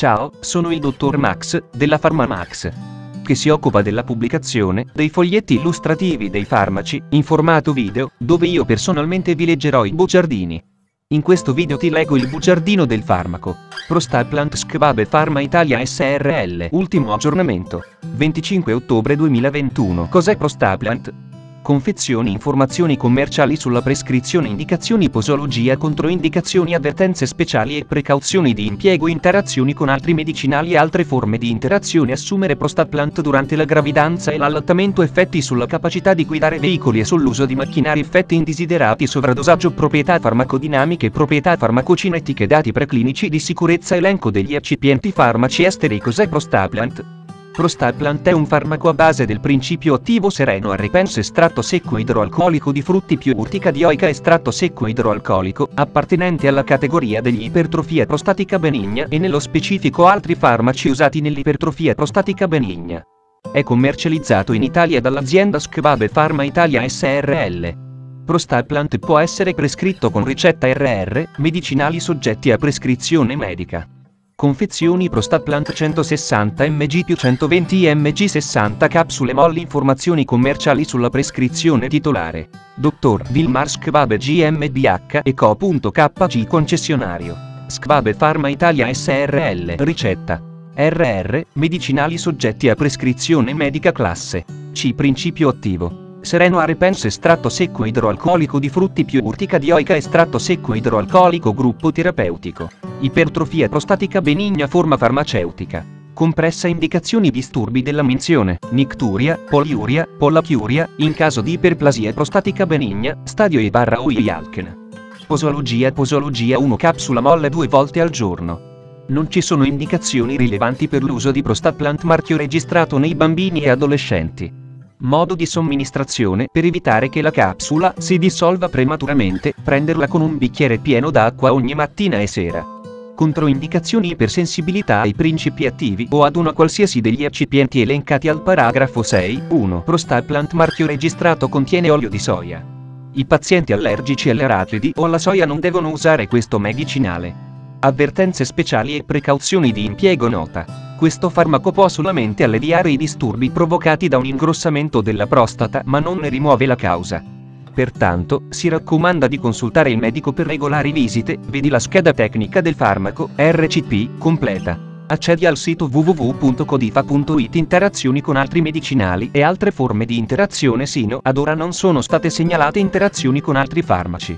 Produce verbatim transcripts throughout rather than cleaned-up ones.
Ciao, sono il dottor Max, della PharmaMax, che si occupa della pubblicazione dei foglietti illustrativi dei farmaci, in formato video, dove io personalmente vi leggerò i bugiardini. In questo video ti leggo il bugiardino del farmaco Prostaplant Skvabe Pharma Italia S R L. Ultimo aggiornamento, venticinque ottobre duemilaventuno. Cos'è Prostaplant? Confezioni, informazioni commerciali sulla prescrizione, indicazioni, posologia, controindicazioni, avvertenze speciali e precauzioni di impiego, interazioni con altri medicinali e altre forme di interazione. Assumere Prostaplant durante la gravidanza e l'allattamento, effetti sulla capacità di guidare veicoli e sull'uso di macchinari, effetti indesiderati, sovradosaggio, proprietà farmacodinamiche, proprietà farmacocinetiche, dati preclinici di sicurezza, elenco degli eccipienti farmaci esteri. Cos'è Prostaplant? Prostaplant è un farmaco a base del principio attivo sereno a repens, estratto secco idroalcolico di frutti più urtica dioica, estratto secco idroalcolico, appartenente alla categoria degli ipertrofia prostatica benigna e nello specifico altri farmaci usati nell'ipertrofia prostatica benigna. È commercializzato in Italia dall'azienda Skvabe Pharma Italia S R L. Prostaplant può essere prescritto con ricetta R R, medicinali soggetti a prescrizione medica. Confezioni: Prostaplant centosessanta milligrammi più centoventi milligrammi, sessanta capsule molli. Informazioni commerciali sulla prescrizione titolare: dottor Vilmar Skvabe GmbH e Co.kg, concessionario Skvabe Pharma Italia S R L. Ricetta R R, medicinali soggetti a prescrizione medica. Classe C. Principio attivo sereno a repens, estratto secco idroalcolico di frutti più urtica dioica, estratto secco idroalcolico. Gruppo terapeutico: ipertrofia prostatica benigna. Forma farmaceutica: compressa. Indicazioni: disturbi della minzione, nicturia, poliuria, pollachiuria, in caso di iperplasia prostatica benigna, stadio E barra O I Alken. Posologia: posologia uno capsula molle due volte al giorno. Non ci sono indicazioni rilevanti per l'uso di Prostaplant, marchio registrato nei bambini e adolescenti. Modo di somministrazione: per evitare che la capsula si dissolva prematuramente, prenderla con un bicchiere pieno d'acqua ogni mattina e sera. Controindicazioni: ipersensibilità ai principi attivi o ad una qualsiasi degli eccipienti elencati al paragrafo sei. uno. Prostaplant, marchio registrato, contiene olio di soia. I pazienti allergici all'arachidi o alla soia non devono usare questo medicinale. Avvertenze speciali e precauzioni di impiego. Nota: questo farmaco può solamente alleviare i disturbi provocati da un ingrossamento della prostata, ma non ne rimuove la causa. Pertanto, si raccomanda di consultare il medico per regolari visite. Vedi la scheda tecnica del farmaco R C P completa. Accedi al sito w w w punto codifa punto it. Interazioni con altri medicinali e altre forme di interazione. Sino ad ora non sono state segnalate interazioni con altri farmaci.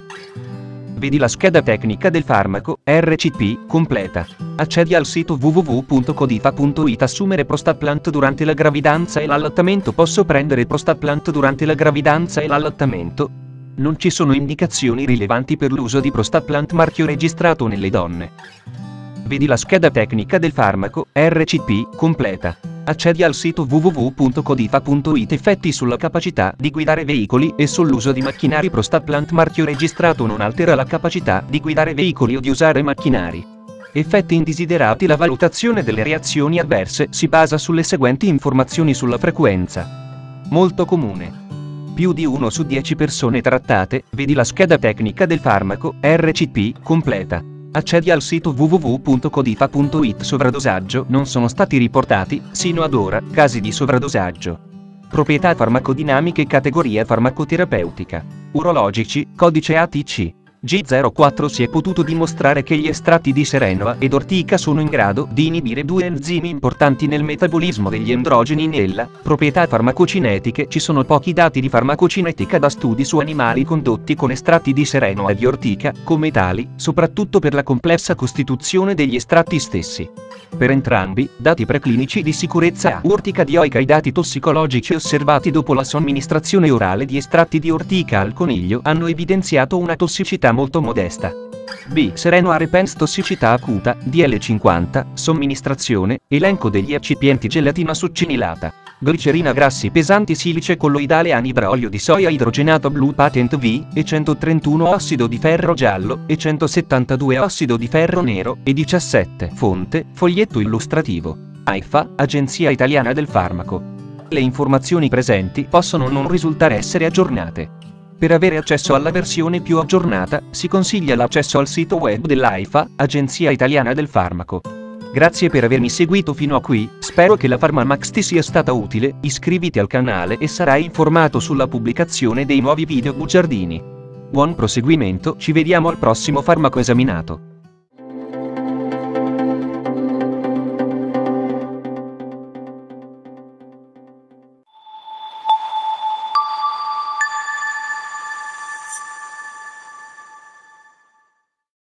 Vedi la scheda tecnica del farmaco R C P completa. Accedi al sito w w w punto codifa punto it. Assumere Prostaplant durante la gravidanza e l'allattamento. Posso prendere Prostaplant durante la gravidanza e l'allattamento? Non ci sono indicazioni rilevanti per l'uso di Prostaplant, marchio registrato nelle donne. Vedi la scheda tecnica del farmaco R C P completa. Accedi al sito w w w punto codifa punto it. Effetti sulla capacità di guidare veicoli e sull'uso di macchinari. Prostaplant, marchio registrato, non altera la capacità di guidare veicoli o di usare macchinari. Effetti indesiderati: la valutazione delle reazioni avverse si basa sulle seguenti informazioni sulla frequenza. Molto comune: più di uno su dieci persone trattate. Vedi la scheda tecnica del farmaco R C P completa. Accedi al sito w w w punto codifa punto it. Sovradosaggio: non sono stati riportati, sino ad ora, casi di sovradosaggio. Proprietà farmacodinamiche. Categoria farmacoterapeutica: urologici, codice A T C G zero quattro. Si è potuto dimostrare che gli estratti di serenoa ed ortica sono in grado di inibire due enzimi importanti nel metabolismo degli androgeni. Nella proprietà farmacocinetiche ci sono pochi dati di farmacocinetica da studi su animali condotti con estratti di serenoa e di ortica, come tali, soprattutto per la complessa costituzione degli estratti stessi. Per entrambi, dati preclinici di sicurezza A. Urtica dioica. I dati tossicologici osservati dopo la somministrazione orale di estratti di ortica al coniglio hanno evidenziato una tossicità molto modesta. B. Serenoa repens. Tossicità acuta, D L cinquanta, somministrazione, elenco degli eccipienti: gelatina succinilata, glicerina, grassi pesanti, silice colloidale, anidra, olio di soia idrogenato blu, patent V, e centotrentuno ossido di ferro giallo, e centosettantadue ossido di ferro nero, e diciassette. Fonte: foglietto illustrativo. AIFA, Agenzia Italiana del Farmaco. Le informazioni presenti possono non risultare essere aggiornate. Per avere accesso alla versione più aggiornata, si consiglia l'accesso al sito web dell'AIFA, Agenzia Italiana del Farmaco. Grazie per avermi seguito fino a qui, spero che la Pharmamax ti sia stata utile, iscriviti al canale e sarai informato sulla pubblicazione dei nuovi video bugiardini. Buon proseguimento, ci vediamo al prossimo farmaco esaminato.